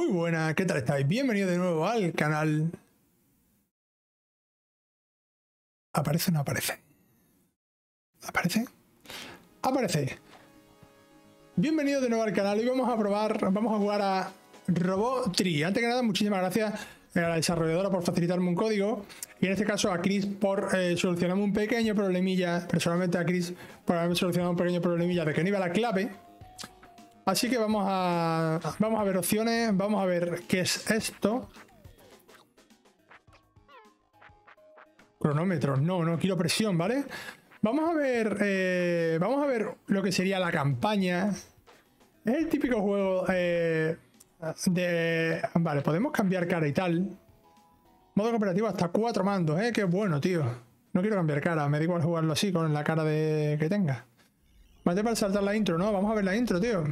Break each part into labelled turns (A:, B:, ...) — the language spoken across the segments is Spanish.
A: Muy buenas, ¿qué tal estáis? Bienvenido de nuevo al canal. ¿Aparece o no aparece? ¿Aparece? ¡Aparece! Bienvenido de nuevo al canal y vamos a jugar a Robotry. Antes que nada, muchísimas gracias a la desarrolladora por facilitarme un código y en este caso a Chris por solucionarme un pequeño problemilla, personalmente a Chris por haberme solucionado un pequeño problemilla de que no iba la clave. Así que vamos a ver opciones, vamos a ver qué es esto. Cronómetros, no quiero presión, ¿vale? Vamos a ver lo que sería la campaña. Es el típico juego Vale, podemos cambiar cara y tal. Modo cooperativo hasta 4 mandos, qué bueno, tío. No quiero cambiar cara, me da igual jugarlo así con la cara que tenga. Vale, para saltar la intro, ¿no? Vamos a ver la intro, tío.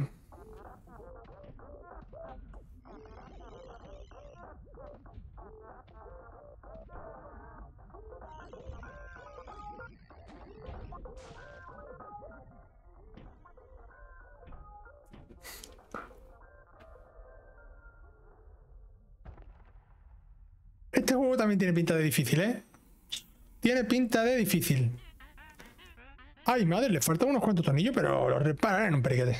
A: Este juego también tiene pinta de difícil, ¿eh? Tiene pinta de difícil. Ay, madre, le faltan unos cuantos tornillos, pero los reparan en un periquete.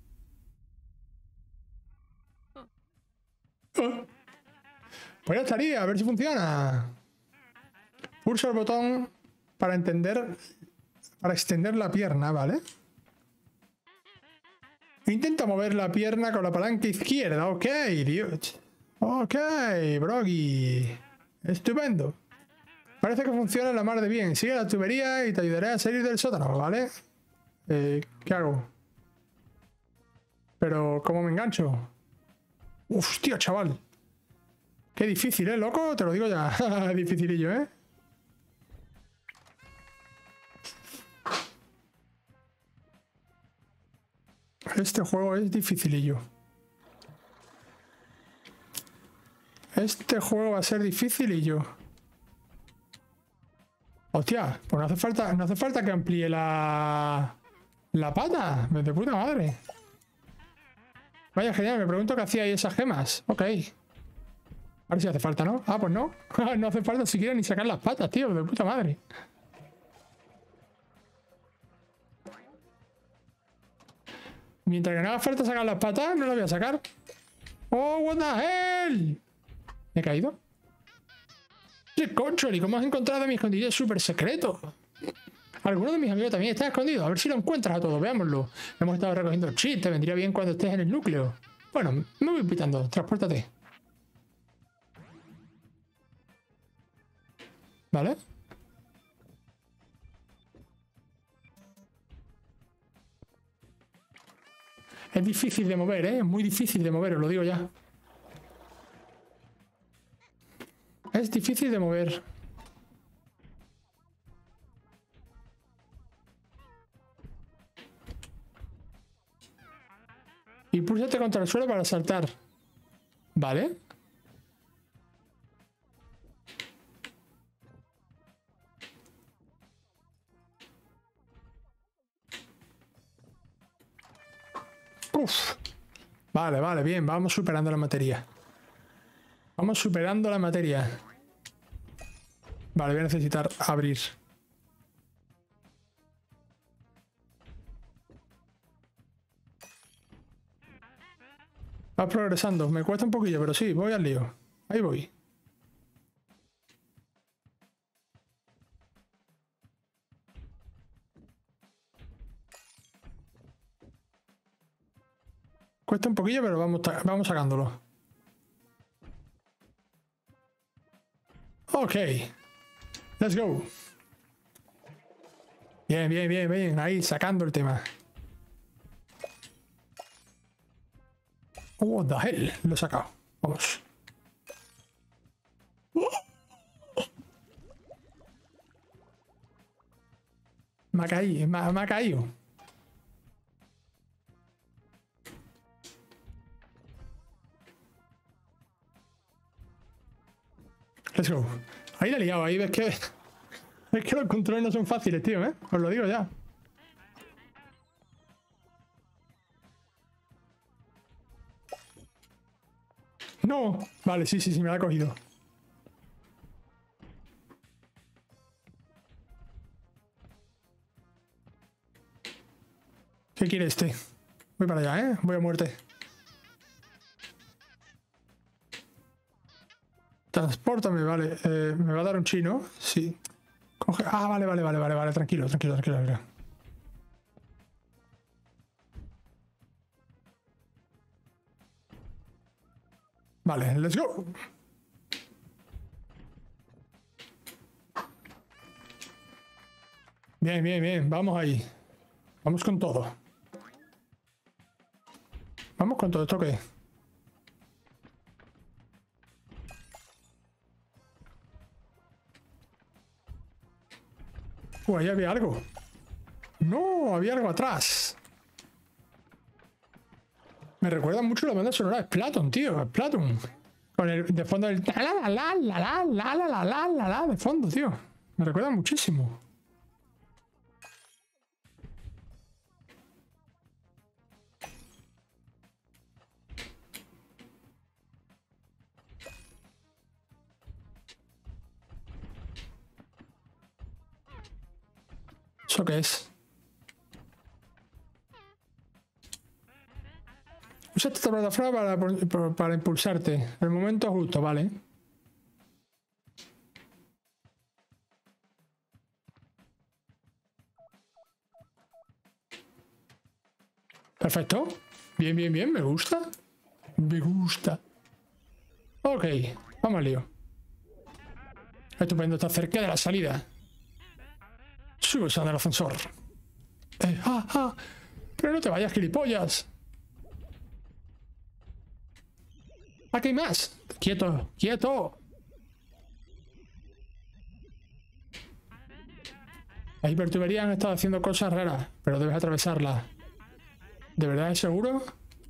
A: Pues ya estaría, a ver si funciona. Pulsa el botón para extender la pierna, ¿vale? Intenta mover la pierna con la palanca izquierda. Ok, Dios. Ok, Broggy. Estupendo. Parece que funciona la mar de bien. Sigue la tubería y te ayudaré a salir del sótano, ¿vale? ¿Qué hago? Pero, ¿cómo me engancho? Hostia, chaval. Qué difícil, loco? Te lo digo ya. Dificilillo, ¿eh? Este juego es dificilillo. Este juego va a ser dificilillo. Hostia, pues no hace falta que amplíe la pata. De puta madre. Vaya, genial, me pregunto qué hacía ahí esas gemas. Ok. A ver si hace falta, ¿no? Ah, pues no. No hace falta siquiera ni sacar las patas, tío. De puta madre. Mientras que no haga falta sacar las patas, no las voy a sacar. ¡Oh, what the hell! ¿Me he caído? ¡Qué control! ¿Y cómo has encontrado mi escondite súper secreto? Alguno de mis amigos también está escondido. A ver si lo encuentras a todos. Veámoslo. Hemos estado recogiendo cheats. Te vendría bien cuando estés en el núcleo. Bueno, me voy invitando. Transpórtate. ¿Vale? Es difícil de mover, ¿eh? Muy difícil de mover, os lo digo ya. Es difícil de mover. Impúlsate contra el suelo para saltar. ¿Vale? Uf. Vale, bien. Vamos superando la materia. Vamos superando la materia. Vale, voy a necesitar abrir. Va progresando. Me cuesta un poquillo, pero sí, voy al lío. Ahí voy. Cuesta un poquillo, pero vamos sacándolo. Ok. Let's go. Bien. Ahí, sacando el tema. What the hell. Lo he sacado. Vamos. Me ha caído. Let's go. Ahí la he liado, ahí ves que... Es que los controles no son fáciles, tío, ¿eh? Os lo digo ya. No. Vale, sí, sí, sí, me la ha cogido. ¿Qué quiere este? Voy para allá, ¿eh? Voy a muerte. Transpórtame, vale. ¿Me va a dar un chino? Sí. Coge... Ah, vale, vale, vale, vale, vale. Tranquilo, tranquilo, tranquilo, tranquilo. Vale, let's go. Bien, bien, bien. Vamos ahí. Vamos con todo. Vamos con todo. ¿Esto qué? Ahí había algo. No, había algo atrás. Me recuerda mucho la banda sonora de Splatoon, tío. Splatoon. Con el de fondo el la la la la la la la la la la de fondo, tío. Me recuerda muchísimo. ¿Eso qué es? Usa esta plataforma para impulsarte. El momento justo, vale. Perfecto. Bien, bien, bien. Me gusta. Me gusta. Ok. Vamos al lío. Estupendo. Está cerca de la salida. Sube usando el ascensor. Pero no te vayas, gilipollas. Aquí hay más. Quieto, quieto. Las hipertuberías han estado haciendo cosas raras, pero debes atravesarlas. ¿De verdad es seguro?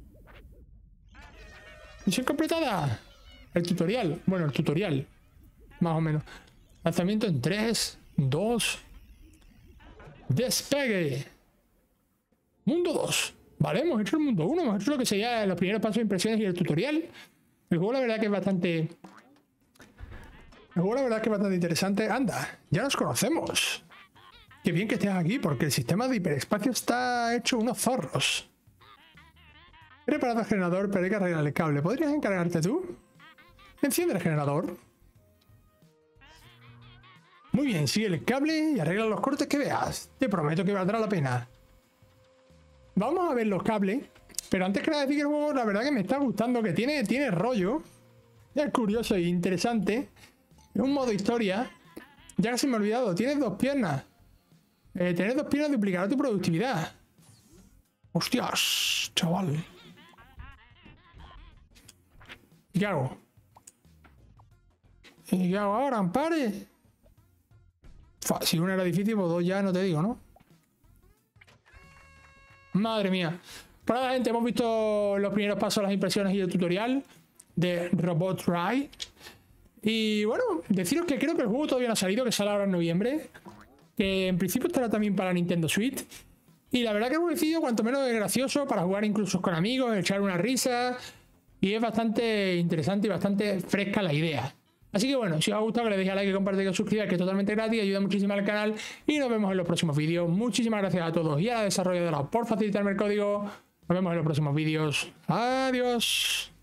A: Misión completada. El tutorial. Bueno, el tutorial. Más o menos. Lanzamiento en 3, 2... Despegue. Mundo 2. Vale, hemos hecho el mundo 1. Hemos hecho lo que sería los primeros pasos de impresiones y el tutorial. El juego la verdad que es bastante... El juego la verdad que es bastante interesante. Anda, ya nos conocemos. Qué bien que estés aquí, porque el sistema de hiperespacio está hecho unos zorros. He reparado el generador, pero hay que arreglar el cable. ¿Podrías encargarte tú? Enciende el generador. Muy bien, sigue el cable y arregla los cortes que veas. Te prometo que valdrá la pena. Vamos a ver los cables. Pero antes que nada decir que el juego la verdad que me está gustando. Que tiene rollo. Es curioso e interesante. Es un modo historia. Ya casi me he olvidado. Tienes 2 piernas. Tener 2 piernas duplicará tu productividad. Hostias, chaval. ¿Y qué hago? ¿Y qué hago ahora, Ampare? Si uno era difícil, pues 2 ya no te digo, ¿no? Madre mía. Pues nada, gente, hemos visto los primeros pasos, las impresiones y el tutorial de Robot Ride. Y bueno, deciros que creo que el juego todavía no ha salido, que sale ahora en noviembre. Que en principio estará también para Nintendo Switch. Y la verdad que es un jueguecillo cuanto menos gracioso para jugar incluso con amigos, echar una risa. Y es bastante interesante y bastante fresca la idea. Así que bueno, si os ha gustado que le dejéis a like, que compartáis, que os suscribáis, que es totalmente gratis, ayuda muchísimo al canal y nos vemos en los próximos vídeos. Muchísimas gracias a todos y a la desarrolladora por facilitarme el código. Nos vemos en los próximos vídeos. Adiós.